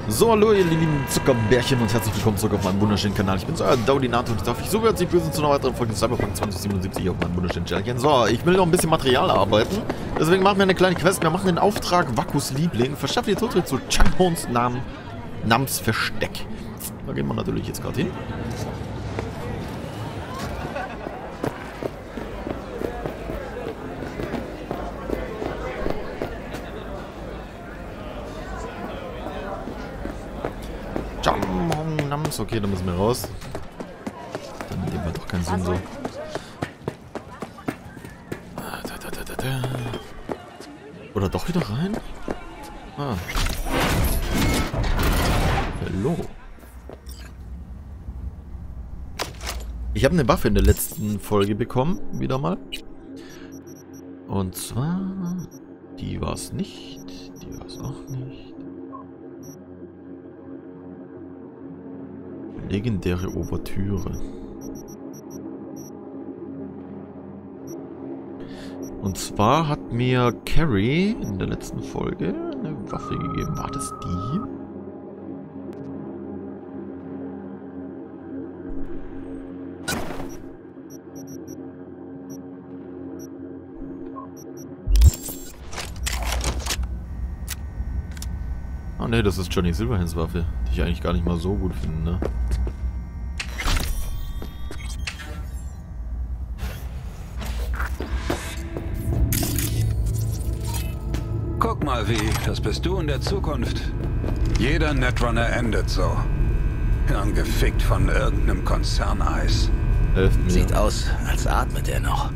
So, hallo ihr lieben Zuckerbärchen und herzlich willkommen zurück auf meinem wunderschönen Kanal. Ich bin so Daudinato und ich darf mich so herzlich begrüßen zu einer weiteren Folge Cyberpunk 2077 auf meinem wunderschönen Channel. So, ich will noch ein bisschen Material arbeiten, deswegen machen wir eine kleine Quest. Wir machen den Auftrag Wakus Liebling, verschafft ihr Zutritt zu Changhons Namensversteck. Da gehen wir natürlich jetzt gerade hin. Okay, dann müssen wir raus. Dann nehmen wir doch keinen Sinn so. Oder doch wieder rein? Ah. Hallo. Ich habe eine Waffe in der letzten Folge bekommen. Wieder mal. Und zwar... Die war es nicht. Die war es auch nicht. Legendäre Ouvertüre. Und zwar hat mir Carrie in der letzten Folge eine Waffe gegeben. War das die? Ah ne, das ist Johnny Silverhands Waffe, die ich eigentlich gar nicht mal so gut finde, ne? Guck mal, wie, das bist du in der Zukunft. Jeder Netrunner endet so. Hirngefickt von irgendeinem Konzerneis. Helft mir. Sieht aus, als atmet er noch.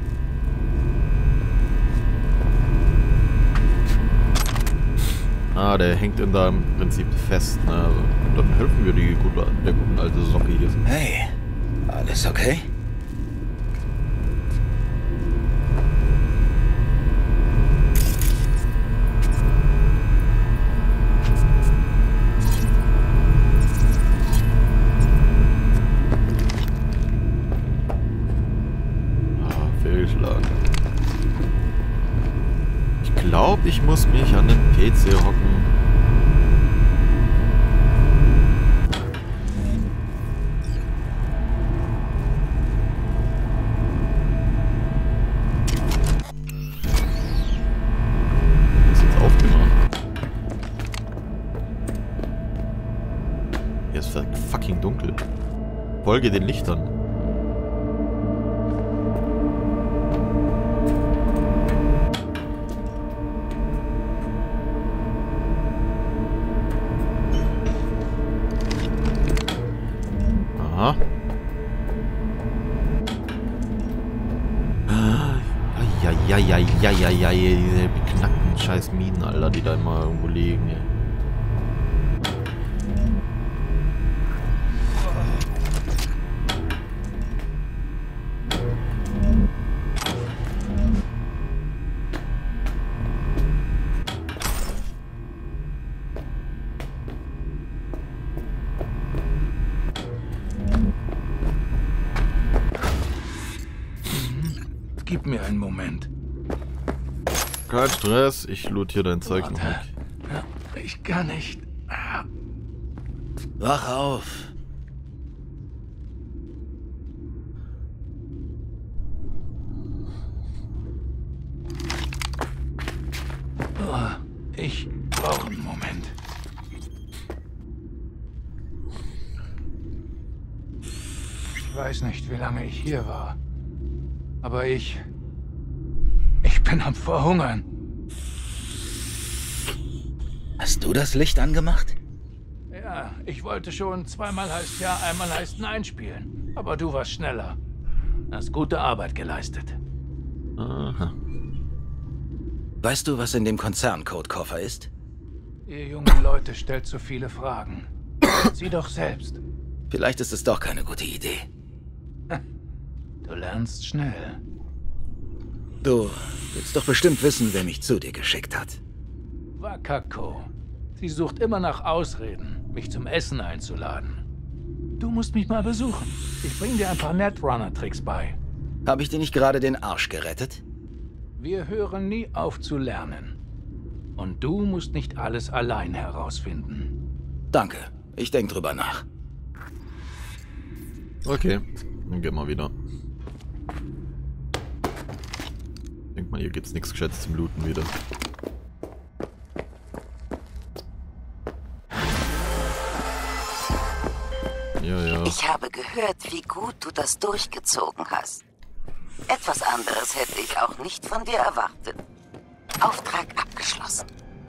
Ah, der hängt in da im Prinzip fest, ne? Also, dann helfen wir der guten alte Socke hier. Hey, alles okay? Ich glaube, ich muss mich an den PC hocken. Das ist jetzt aufgemacht. Hier ist fucking dunkel. Folge den Lichtern. Ja, diese beknackten scheiß Minen, Alter, die da immer irgendwo liegen. Ey. Gib mir einen Moment. Kein Stress, ich loot hier dein Zeug noch weg. Ich kann nicht. Wach auf. Ich brauche einen Moment. Ich weiß nicht, wie lange ich hier war. Aber ich bin am Verhungern. Hast du das Licht angemacht? Ja, ich wollte schon zweimal heißt ja, einmal heißt nein spielen. Aber du warst schneller. Hast gute Arbeit geleistet. Aha. Weißt du, was in dem Konzerncode-Koffer ist? Ihr jungen Leute stellt so viele Fragen. Sieh doch selbst. Vielleicht ist es doch keine gute Idee. Du lernst schnell. Du willst doch bestimmt wissen, wer mich zu dir geschickt hat. Wakako. Sie sucht immer nach Ausreden, mich zum Essen einzuladen. Du musst mich mal besuchen. Ich bring dir ein paar Netrunner-Tricks bei. Habe ich dir nicht gerade den Arsch gerettet? Wir hören nie auf zu lernen. Und du musst nicht alles allein herausfinden. Danke. Ich denke drüber nach. Okay, dann gehen wir wieder. Ich denke mal, hier gibt's nichts Gescheites zum Looten wieder. Ja. Ich habe gehört, wie gut du das durchgezogen hast. Etwas anderes hätte ich auch nicht von dir erwartet. Auftrag abgeschlossen.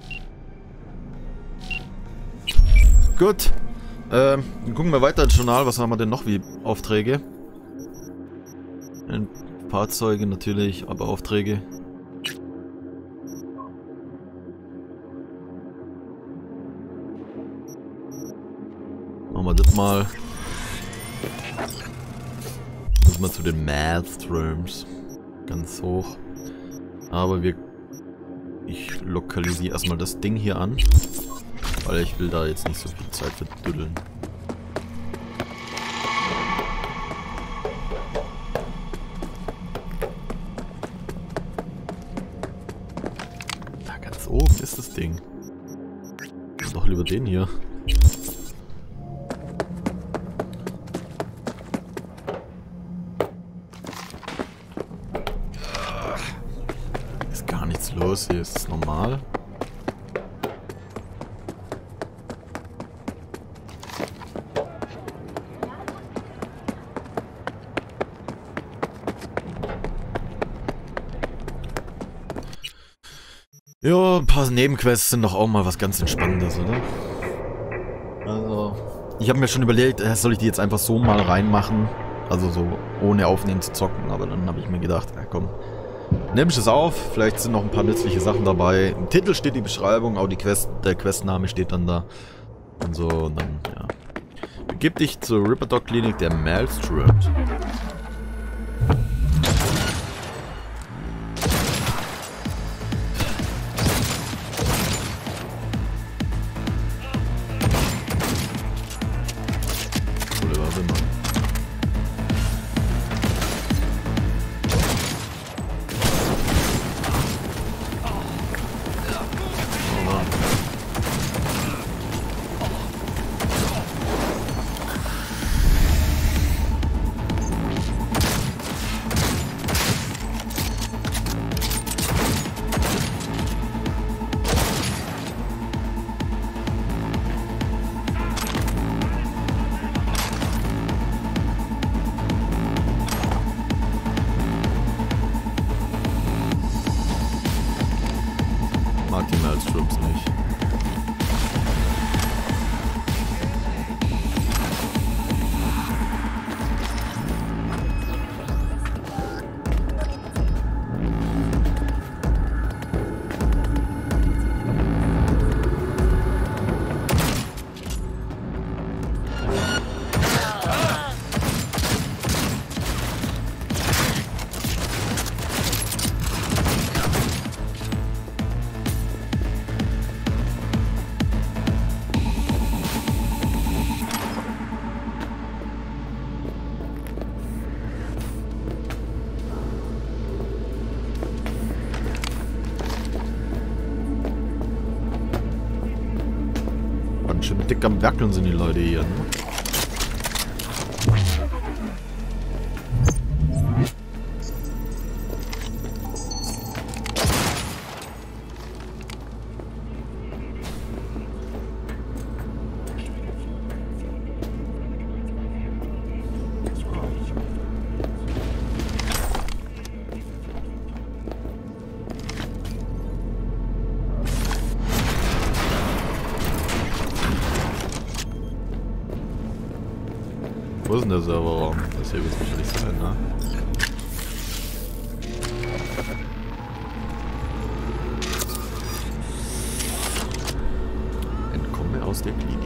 Gut. Dann gucken wir weiter ins Journal. Was haben wir denn noch wie Aufträge? Fahrzeuge natürlich, aber Aufträge. Machen wir das mal. Müssen wir zu den Maelstroms. Ganz hoch. Aber ich lokalisiere erstmal das Ding hier an. Weil ich will da jetzt nicht so viel Zeit verdüddeln. Da ganz oben ist das Ding. Doch lieber den hier. Ist gar nichts los hier, ist es normal? Ja, ein paar Nebenquests sind doch auch mal was ganz Entspannendes, oder? Also, ich habe mir schon überlegt, soll ich die jetzt einfach so mal reinmachen? Also so, ohne aufnehmen zu zocken. Aber dann habe ich mir gedacht, ja komm, nimm ich es auf. Vielleicht sind noch ein paar nützliche Sachen dabei. Im Titel steht die Beschreibung, auch der Questname steht dann da. Und so, und dann, ja. Begib dich zur Ripperdoc-Klinik der Maelstroms. Mag die Maelstroms nicht. Schön dick am Werkeln sind die Leute hier, ne? Wo ist denn der Serverraum? Das hier wird es wahrscheinlich sein, ne? Entkomme aus der Klinik.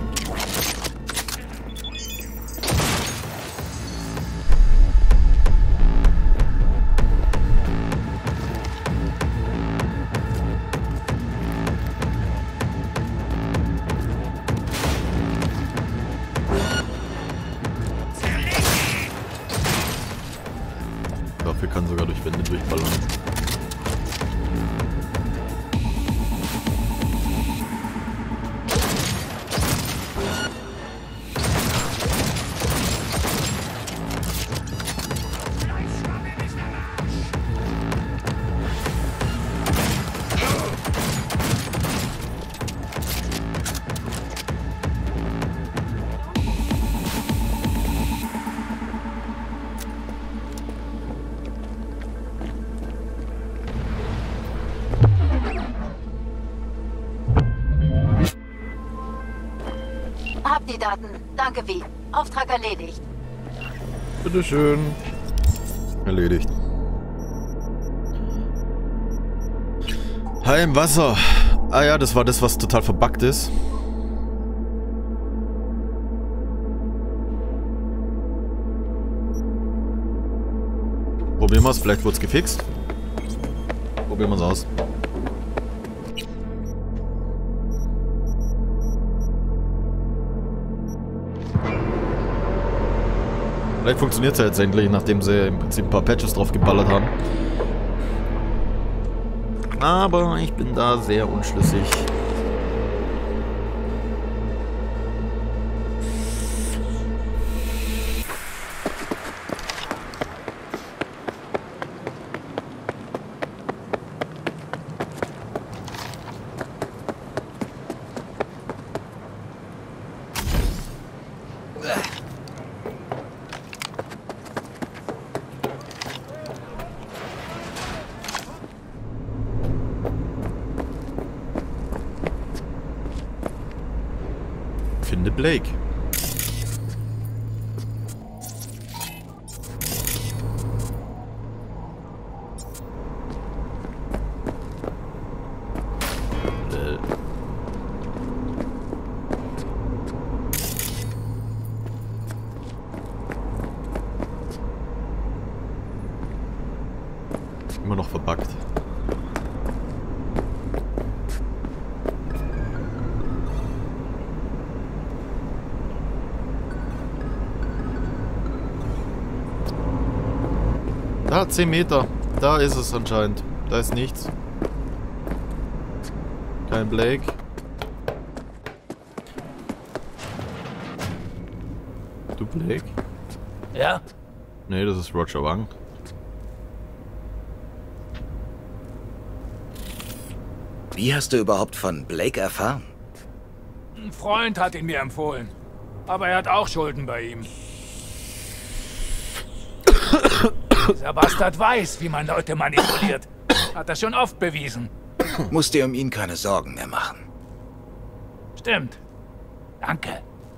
Dafür kann sogar durch Wände durchballern. Hab die Daten. Danke, Vi. Auftrag erledigt. Bitteschön. Erledigt. Hai im Wasser. Ah ja, das war das, was total verbuggt ist. Probieren wir es, vielleicht wurde es gefixt. Probieren wir es aus. Vielleicht funktioniert es ja jetzt endlich, nachdem sie im Prinzip ein paar Patches drauf geballert haben. Aber ich bin da sehr unschlüssig. Finde Blake. Immer noch verbuggt. Da, 10 Meter. Da ist es anscheinend. Da ist nichts. Kein Blake. Du Blake? Ja? Nee, das ist Roger Wang. Wie hast du überhaupt von Blake erfahren? Ein Freund hat ihn mir empfohlen. Aber er hat auch Schulden bei ihm. Dieser Bastard weiß, wie man Leute manipuliert. Hat er schon oft bewiesen. Musst dir um ihn keine Sorgen mehr machen. Stimmt. Danke.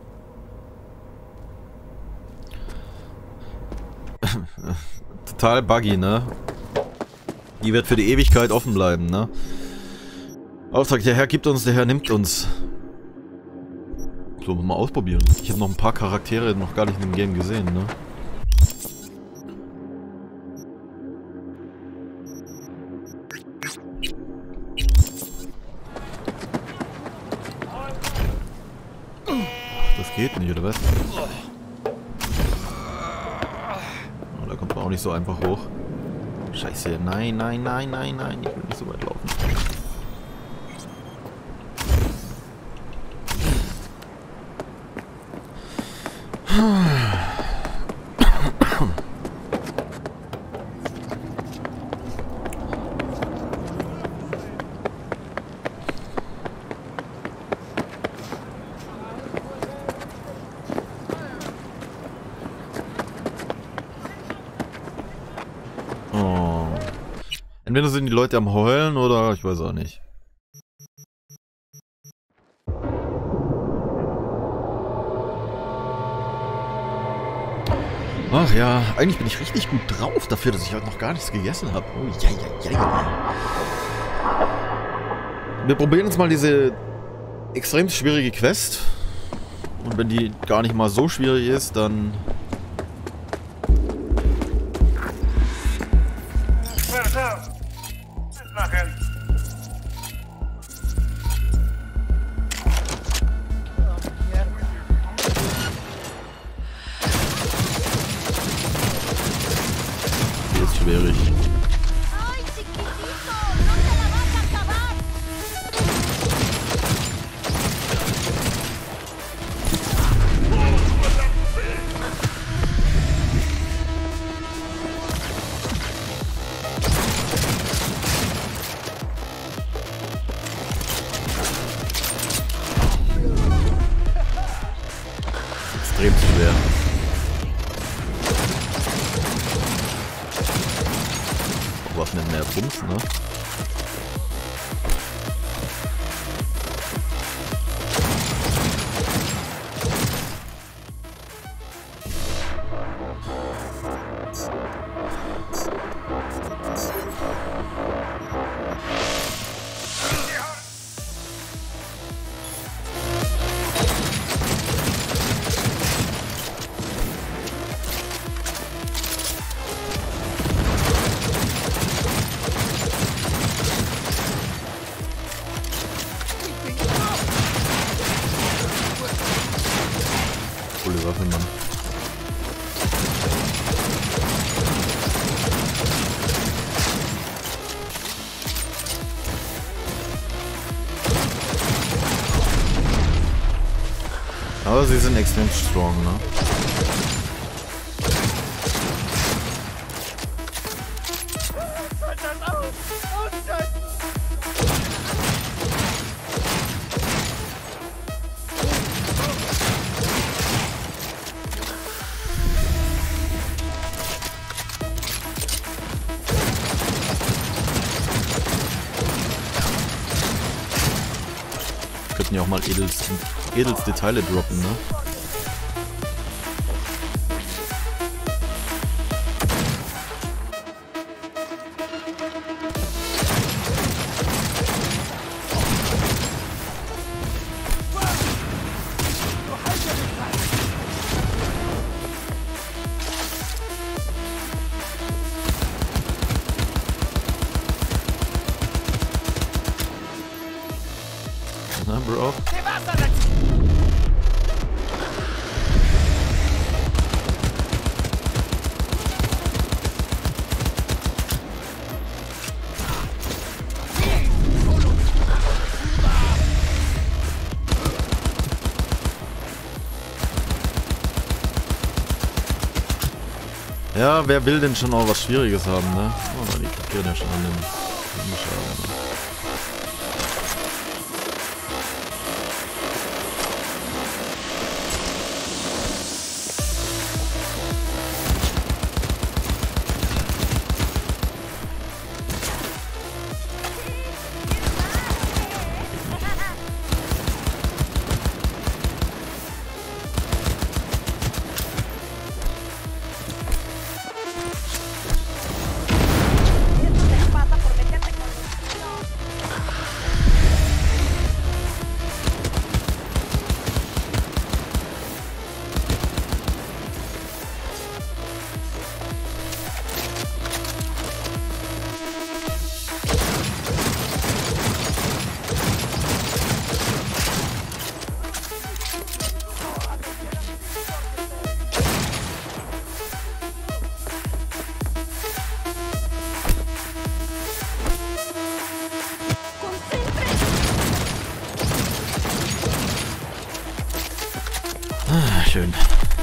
Total buggy, ne? Die wird für die Ewigkeit offen bleiben, ne? Auftrag, der Herr gibt uns, der Herr nimmt uns. So, mal ausprobieren. Ich habe noch ein paar Charaktere noch gar nicht in dem Game gesehen, ne? Das geht nicht, oder was? Oh, da kommt man auch nicht so einfach hoch. Scheiße, nein, nein, nein, nein, nein. Ich will nicht so weit laufen. Entweder sind die Leute am Heulen oder ich weiß auch nicht. Ach ja, eigentlich bin ich richtig gut drauf dafür, dass ich heute noch gar nichts gegessen habe. Oh ja, ja, ja. Wir probieren jetzt mal diese extrem schwierige Quest. Und wenn die gar nicht mal so schwierig ist, dann... Die ist schwierig. Extrem schwer. Was mit mehr Bums, ne? coole Waffe, Mann. Aber sie sind extrem strong, ne? Könnten ja auch mal edelste Teile droppen, ne? Na, Bro? Ja, wer will denn schon auch was Schwieriges haben, ne? Oh, die kapieren ja schon an den Schaden, ne? Ah, schön.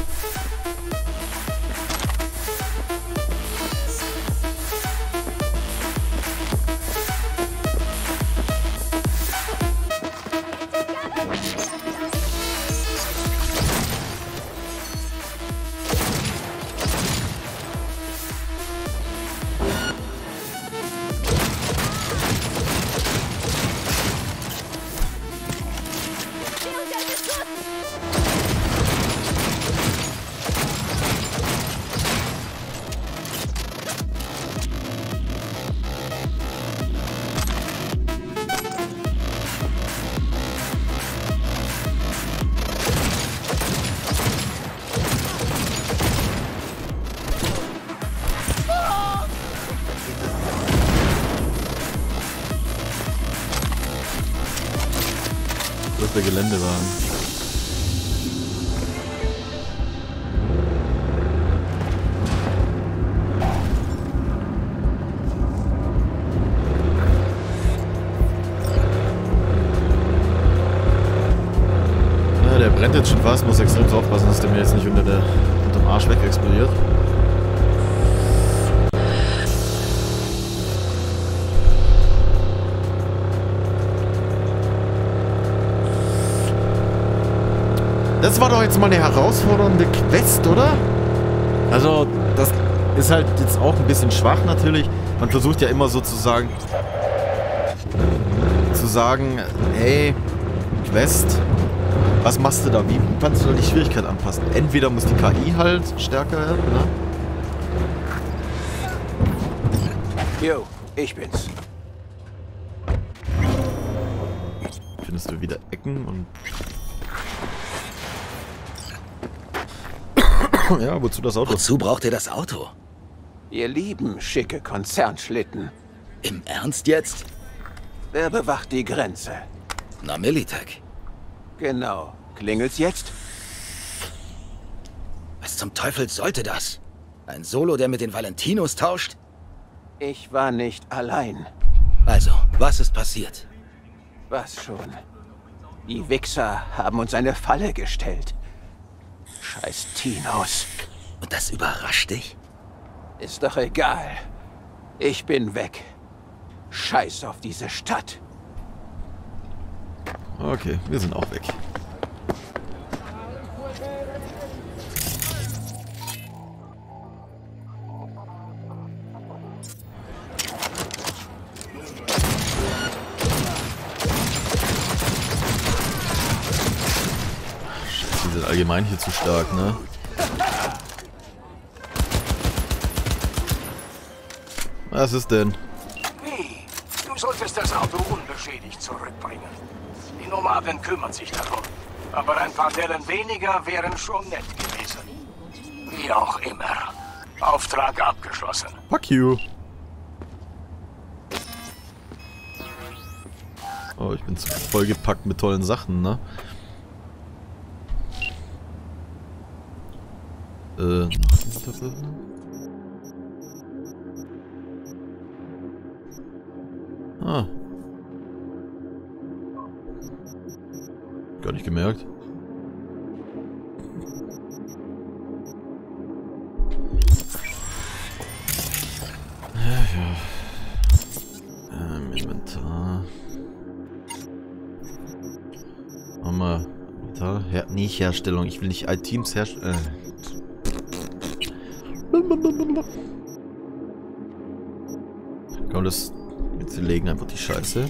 Das ist der Geländewagen. Ja, der brennt jetzt schon fast, muss extrem aufpassen, dass der mir jetzt nicht unterm Arsch weg explodiert. Das war doch jetzt mal eine herausfordernde Quest, oder? Also, das ist halt jetzt auch ein bisschen schwach natürlich. Man versucht ja immer sozusagen zu sagen, hey, Quest, was machst du da? Wie kannst du da die Schwierigkeit anpassen? Entweder muss die KI halt stärker werden, ne? Jo, ich bin's. Findest du wieder Ecken und... Ja, wozu das Auto? Wozu braucht ihr das Auto? Ihr lieben schicke Konzernschlitten. Im Ernst jetzt? Wer bewacht die Grenze? Na, Militech. Genau. Klingelt's jetzt? Was zum Teufel sollte das? Ein Solo, der mit den Valentinos tauscht? Ich war nicht allein. Also, was ist passiert? Was schon? Die Wichser haben uns eine Falle gestellt. Scheiß Tinos. Und das überrascht dich? Ist doch egal. Ich bin weg. Scheiß auf diese Stadt. Okay, wir sind auch weg. Die sind allgemein hier zu stark, ne? Was ist denn? Wie? Du solltest das Auto unbeschädigt zurückbringen. Die Nomaden kümmern sich darum. Aber ein paar Dellen weniger wären schon nett gewesen. Wie auch immer. Auftrag abgeschlossen. Fuck you. Oh, ich bin zu vollgepackt mit tollen Sachen, ne? Ah. Gar nicht gemerkt. Ja. Inventar. Nochmal. Nicht Herstellung. Ich will nicht Teams herstellen. Komm, das. Jetzt legen einfach die Scheiße.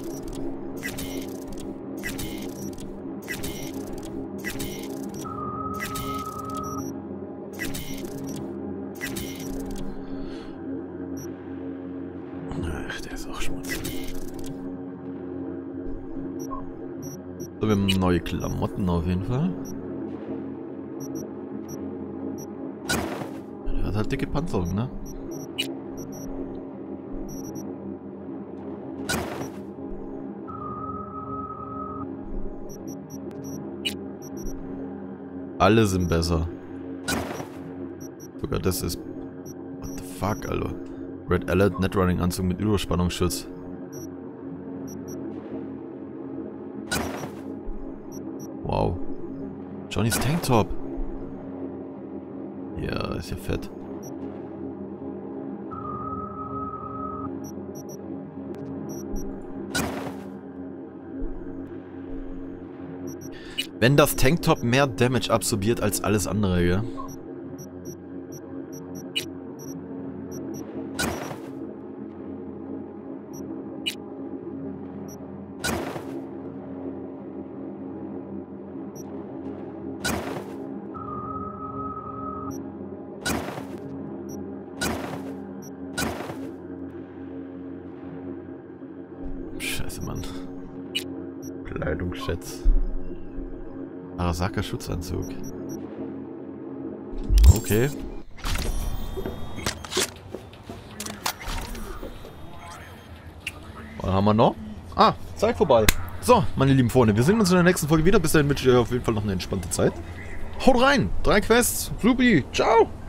Ach, der ist auch schmutzig. So, wir haben neue Klamotten auf jeden Fall. Der hat halt dicke Panzerung, ne? Alle sind besser. Sogar das ist... What the fuck, Alter. Red Alert Netrunning Anzug mit Überspannungsschutz. Wow. Johnny's Tanktop. Ja, ist ja fett. Wenn das Tanktop mehr Damage absorbiert als alles andere, gell? Scheiße, Mann. Kleidungsschätz. Arasaka Schutzanzug. Okay. Was haben wir noch? Ah, Zeit vorbei. So, meine lieben Freunde, wir sehen uns in der nächsten Folge wieder. Bis dahin wünsche ich euch auf jeden Fall noch eine entspannte Zeit. Haut rein! 3 Quests. Supi. Ciao!